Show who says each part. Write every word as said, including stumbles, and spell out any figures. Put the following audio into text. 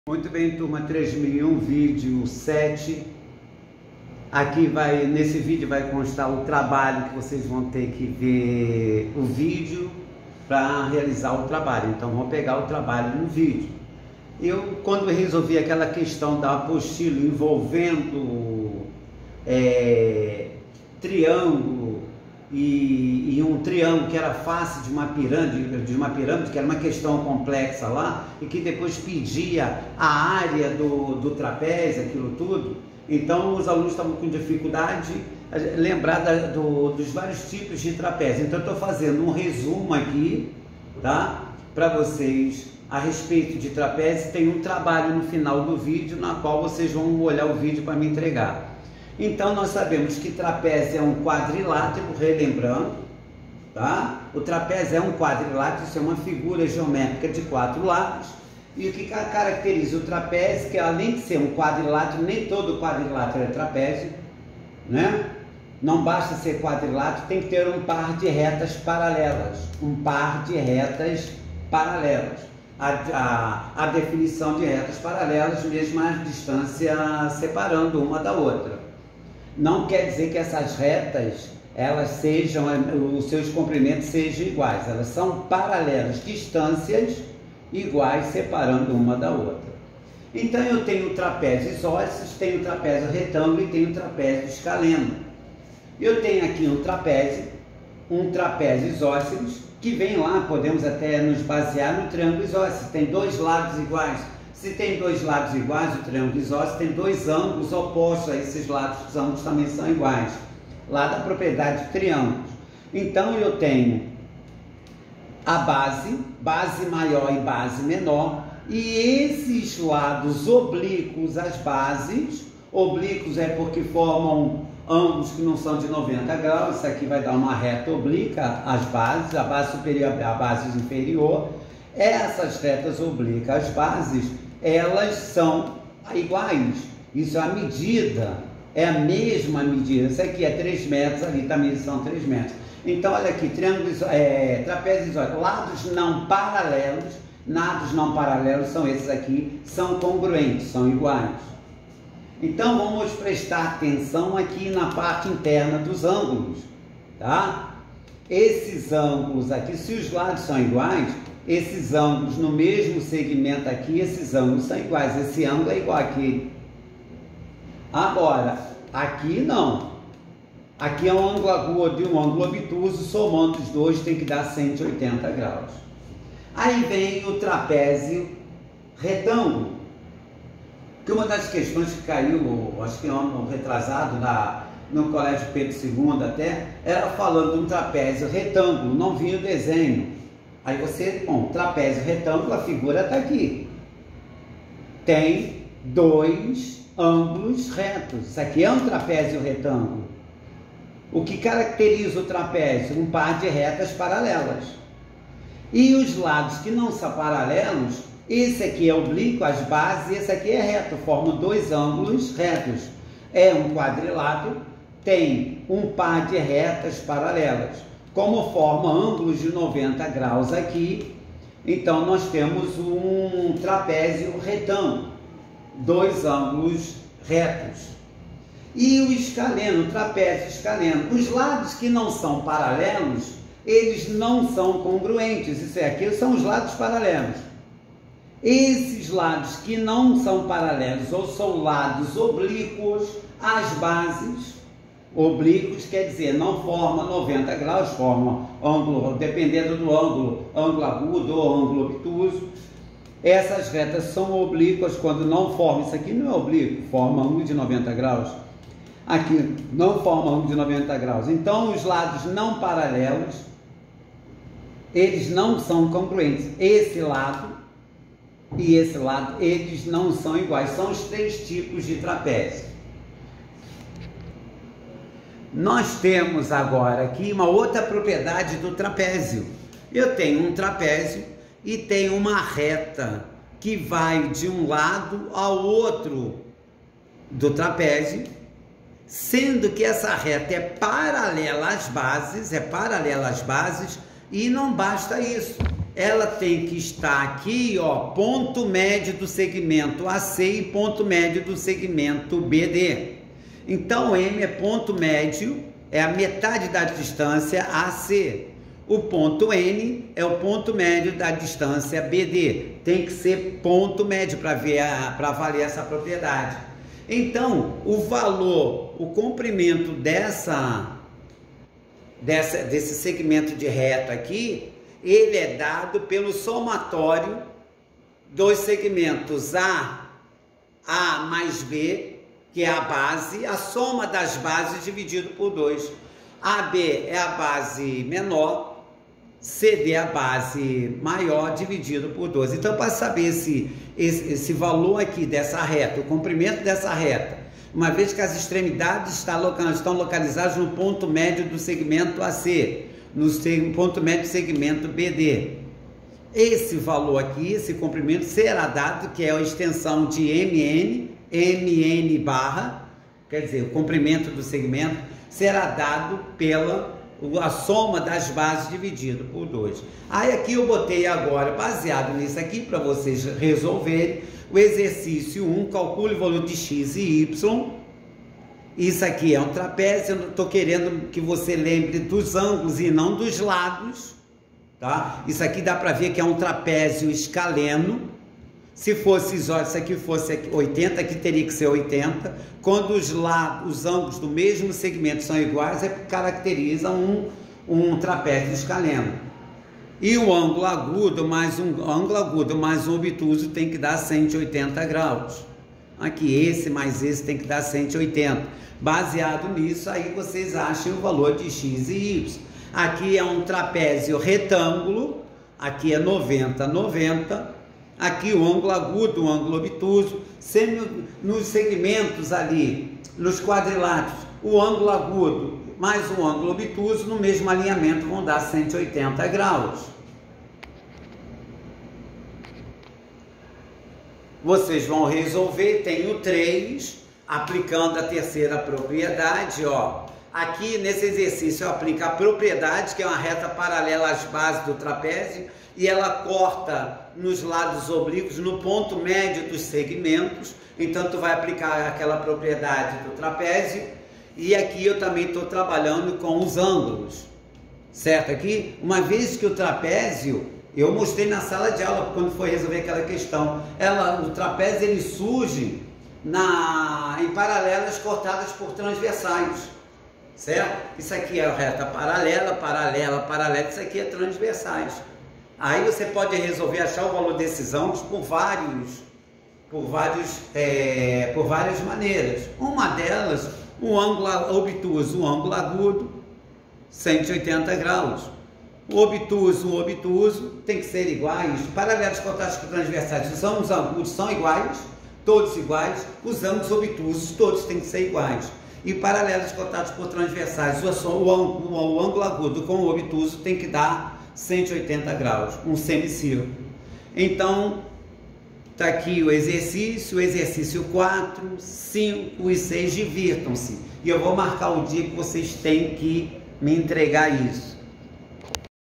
Speaker 1: Muito bem, turma, três mil e um, vídeo sete. Aqui vai, nesse vídeo vai constar o trabalho que vocês vão ter que ver o vídeo para realizar o trabalho. Então, vou pegar o trabalho no vídeo. Eu, quando resolvi aquela questão da apostila envolvendo é, triângulo e, e um triângulo que era face de uma pirâmide, de uma pirâmide, que era uma questão complexa lá, e que depois pedia a área do, do trapézio, aquilo tudo. Então os alunos estavam com dificuldade de lembrar da, do, dos vários tipos de trapézio. Então eu estou fazendo um resumo aqui, tá? Para vocês a respeito de trapézio. Tem um trabalho no final do vídeo, na qual vocês vão olhar o vídeo para me entregar. Então nós sabemos que trapézio é um quadrilátero, relembrando, tá? O trapézio é um quadrilátero, isso é uma figura geométrica de quatro lados. E o que caracteriza o trapézio, que além de ser um quadrilátero, nem todo quadrilátero é trapézio, né? Não basta ser quadrilátero, tem que ter um par de retas paralelas, um par de retas paralelas. A, a, a definição de retas paralelas, mesmo a distância separando uma da outra. Não quer dizer que essas retas, elas sejam, os seus comprimentos sejam iguais, elas são paralelas, distâncias iguais separando uma da outra. Então eu tenho trapézio isósceles, tenho trapézio retângulo e tenho trapézio escaleno. Eu tenho aqui um trapézio, um trapézio isósceles, que vem lá, podemos até nos basear no triângulo isósceles, tem dois lados iguais. Se tem dois lados iguais, o triângulo isósceles tem dois ângulos opostos a esses lados, os ângulos também são iguais, lá da propriedade de triângulos. Então eu tenho a base, base maior e base menor, e esses lados oblíquos às bases, oblíquos é porque formam ângulos que não são de noventa graus, isso aqui vai dar uma reta oblíqua às bases, a base superior à base inferior. Essas retas oblíquas às bases, elas são iguais, isso é a medida, é a mesma medida, isso aqui é três metros, ali também são três metros. Então, olha aqui, triângulo, é, trapézio isósceles, lados não paralelos, lados não paralelos são esses aqui, são congruentes, são iguais. Então, vamos prestar atenção aqui na parte interna dos ângulos, tá? Esses ângulos aqui, se os lados são iguais, esses ângulos no mesmo segmento aqui, esses ângulos são iguais, esse ângulo é igual aqui. Agora, aqui não. Aqui é um ângulo agudo e um ângulo obtuso, somando os dois tem que dar cento e oitenta graus. Aí vem o trapézio retângulo, que uma das questões que caiu, acho que ano retrasado, na, no Colégio Pedro segundo até, era falando de um trapézio retângulo, não vinha o desenho. Aí você, bom, trapézio retângulo, a figura está aqui. Tem dois ângulos retos, isso aqui é um trapézio retângulo. O que caracteriza o trapézio? Um par de retas paralelas. E os lados que não são paralelos, esse aqui é oblíquo, as bases, esse aqui é reto, formam dois ângulos retos. É um quadrilátero, tem um par de retas paralelas. Como forma ângulos de noventa graus aqui, então nós temos um trapézio retângulo, dois ângulos retos. E o escaleno, o trapézio escaleno, os lados que não são paralelos, eles não são congruentes, isso aqui são os lados paralelos. Esses lados que não são paralelos ou são lados oblíquos às bases, oblíquos quer dizer, não forma noventa graus, forma ângulo, dependendo do ângulo, ângulo agudo ou ângulo obtuso. Essas retas são oblíquas quando não formam, isso aqui não é oblíquo, forma ângulo de noventa graus. Aqui não forma ângulo de noventa graus. Então os lados não paralelos, eles não são congruentes. Esse lado e esse lado, eles não são iguais. São os três tipos de trapézio. Nós temos agora aqui uma outra propriedade do trapézio. Eu tenho um trapézio e tenho uma reta que vai de um lado ao outro do trapézio, sendo que essa reta é paralela às bases, é paralela às bases, e não basta isso. ela tem que estar aqui, ó, ponto médio do segmento A C e ponto médio do segmento B D. Então, M é ponto médio, é a metade da distância A C. O ponto N é o ponto médio da distância B D. Tem que ser ponto médio para ver para valer essa propriedade. Então, o valor, o comprimento dessa, dessa desse segmento de reta aqui, ele é dado pelo somatório dos segmentos A, A mais B, que é a base, a soma das bases dividido por dois. A B é a base menor, C D é a base maior dividido por dois. Então, para saber esse, esse, esse valor aqui dessa reta, o comprimento dessa reta, uma vez que as extremidades estão localizadas no ponto médio do segmento A C, no ponto médio do segmento B D. Esse valor aqui, esse comprimento, será dado, que é a extensão de M N, M N barra, quer dizer, o comprimento do segmento, será dado pela a soma das bases dividido por dois. Aí aqui eu botei agora, baseado nisso aqui, para vocês resolverem, o exercício um, calcule o valor de x e y. Isso aqui é um trapézio, eu estou querendo que você lembre dos ângulos e não dos lados, tá? Isso aqui dá para ver que é um trapézio escaleno. Se fosse, isso aqui fosse oitenta, aqui teria que ser oitenta. Quando os lados, os ângulos do mesmo segmento são iguais, é que caracteriza um, um trapézio escaleno. E o ângulo agudo mais um ângulo agudo mais um obtuso tem que dar cento e oitenta graus. Aqui esse mais esse tem que dar cento e oitenta. Baseado nisso, aí vocês acham o valor de x e y. Aqui é um trapézio retângulo, aqui é noventa, noventa. Aqui o ângulo agudo, o ângulo obtuso, sendo nos segmentos ali, nos quadriláteros, o ângulo agudo mais o ângulo obtuso, no mesmo alinhamento vão dar cento e oitenta graus. Vocês vão resolver, tem o três, aplicando a terceira propriedade, ó. Aqui nesse exercício eu aplico a propriedade, que é uma reta paralela às bases do trapézio, e ela corta nos lados oblíquos no ponto médio dos segmentos. Então tu vai aplicar aquela propriedade do trapézio, e aqui eu também estou trabalhando com os ângulos, certo? Aqui, uma vez que o trapézio, eu mostrei na sala de aula quando foi resolver aquela questão, ela, o trapézio ele surge na, em paralelas cortadas por transversais, certo? Isso aqui é a reta paralela, paralela, paralela, isso aqui é transversais. Aí você pode resolver achar o valor desses ângulos por vários, por vários, é, por várias maneiras. Uma delas, o ângulo obtuso, o ângulo agudo, cento e oitenta graus. O obtuso, o obtuso tem que ser iguais. Paralelos cortados por transversais, os ângulos agudos são iguais, todos iguais. Os ângulos obtusos, todos têm que ser iguais. E paralelos cortados por transversais, o, o, ângulo, o ângulo agudo com o obtuso tem que dar cento e oitenta graus, um semicírculo. Então, está aqui o exercício, o exercício quatro, cinco e seis, divirtam-se. E eu vou marcar o dia que vocês têm que me entregar isso.